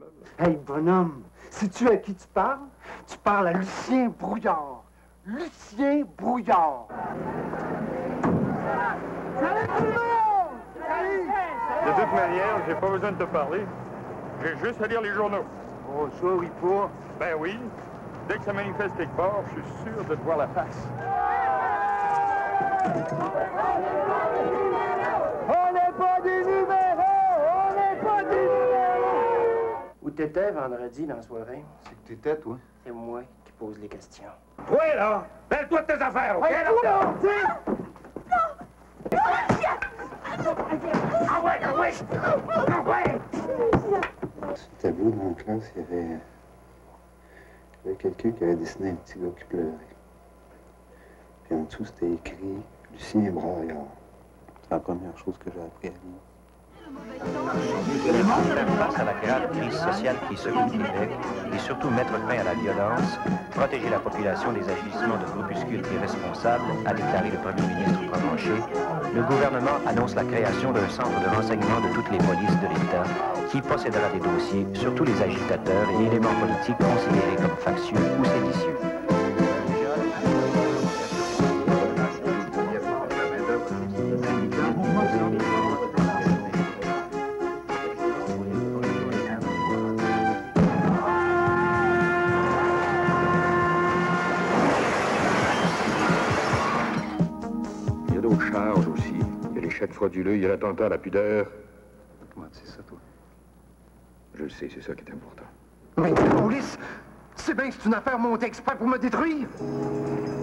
Hey, bonhomme, sais-tu à qui tu parles? Tu parles à Lucien Brouillard. Lucien Brouillard. Salut tout le monde! Salut! De toute manière, j'ai pas besoin de te parler. J'ai juste à lire les journaux. Oh, ça, oui, pas. Ben oui. Dès que ça manifeste quelque part, je suis sûr de te voir la face. On n'est pas des numéros! On n'est pas des numéros! Où t'étais vendredi dans la soirée? C'est que t'étais, toi? C'est moi qui pose les questions. Ouais, là! Belle-toi de tes affaires, OK? Hey, toi, là, tu sais! Ah ouais! Sur le tableau dans la classe, il y avait quelqu'un qui avait dessiné un petit gars qui pleurait. Puis en dessous, c'était écrit Lucien Braillard. C'est la première chose que j'ai appris à lire. Face à la grave crise sociale qui secoue le Québec et surtout mettre fin à la violence, protéger la population des agissements de groupuscules irresponsables, a déclaré le premier ministre Provencher, le gouvernement annonce la création d'un centre de renseignement de toutes les polices de l'État qui possédera des dossiers sur tous les agitateurs et éléments politiques considérés comme factieux ou séditieux. Il y a d'autres charges aussi. Il y a les chèques frauduleux, il y a l'attentat à la pudeur. Ouais, c'est ça, toi. Je le sais, c'est ça qui est important. Mais la police, c'est bien que c'est une affaire montée exprès pour me détruire.